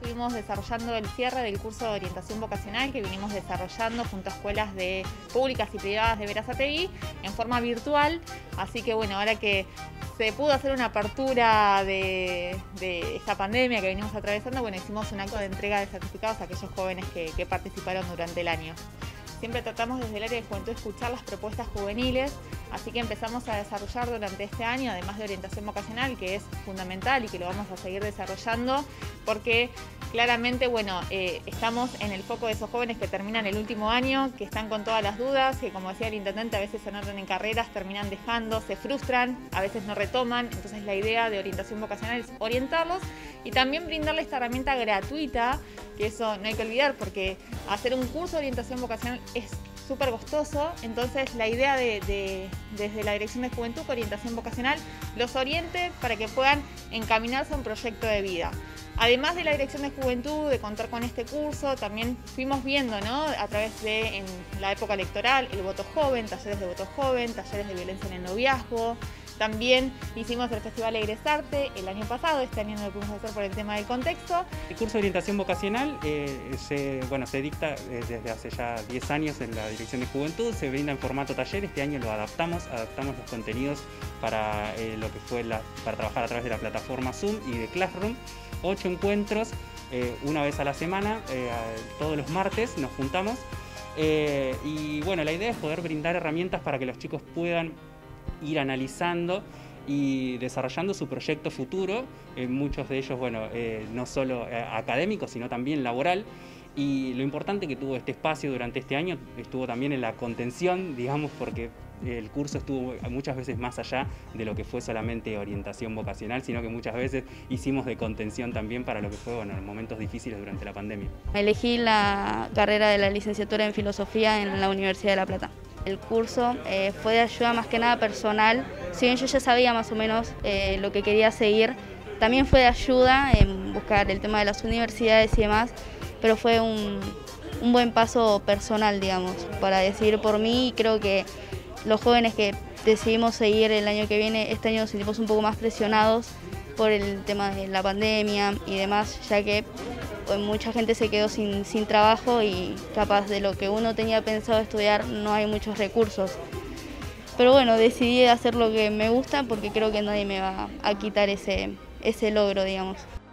estuvimos desarrollando el cierre del curso de orientación vocacional que vinimos desarrollando junto a escuelas públicas y privadas de Berazategui en forma virtual. Así que bueno, ahora que se pudo hacer una apertura de esta pandemia que venimos atravesando, bueno, hicimos un acto de entrega de certificados a aquellos jóvenes que participaron durante el año. Siempre tratamos desde el área de juventud escuchar las propuestas juveniles, así que empezamos a desarrollar durante este año, además de orientación vocacional, que es fundamental y que lo vamos a seguir desarrollando, porque claramente, bueno, estamos en el foco de esos jóvenes que terminan el último año, que están con todas las dudas, que como decía el intendente, a veces se anotan en carreras, terminan dejando, se frustran, a veces no retoman. Entonces la idea de orientación vocacional es orientarlos y también brindarles esta herramienta gratuita, que eso no hay que olvidar, porque hacer un curso de orientación vocacional es súper costoso. Entonces la idea desde la Dirección de Juventud, Orientación Vocacional, los oriente para que puedan encaminarse a un proyecto de vida. Además de la Dirección de Juventud, de contar con este curso, también fuimos viendo, ¿no?, a través de, en la época electoral, el voto joven, talleres de voto joven, talleres de violencia en el noviazgo. También hicimos el Festival Egresarte el año pasado, este año no lo pudimos hacer por el tema del contexto. El curso de orientación vocacional se dicta desde hace ya 10 años en la Dirección de Juventud, se brinda en formato taller. Este año lo adaptamos los contenidos para lo que fue para trabajar a través de la plataforma Zoom y de Classroom. 8 encuentros, una vez a la semana, todos los martes nos juntamos. Y bueno, la idea es poder brindar herramientas para que los chicos puedan ir analizando y desarrollando su proyecto futuro, muchos de ellos, bueno, no solo académico, sino también laboral. Y lo importante que tuvo este espacio durante este año estuvo también en la contención, digamos, porque el curso estuvo muchas veces más allá de lo que fue solamente orientación vocacional, sino que muchas veces hicimos de contención también para lo que fue, bueno, momentos difíciles durante la pandemia. Elegí la carrera de la licenciatura en Filosofía en la Universidad de La Plata. El curso fue de ayuda más que nada personal. Si bien yo ya sabía más o menos lo que quería seguir, también fue de ayuda en buscar el tema de las universidades y demás, pero fue un buen paso personal, digamos, para decidir por mí. Y creo que los jóvenes que decidimos seguir el año que viene, este año nos sentimos un poco más presionados por el tema de la pandemia y demás, ya que mucha gente se quedó sin trabajo y capaz de lo que uno tenía pensado estudiar no hay muchos recursos. Pero bueno, decidí hacer lo que me gusta porque creo que nadie me va a quitar ese logro, digamos.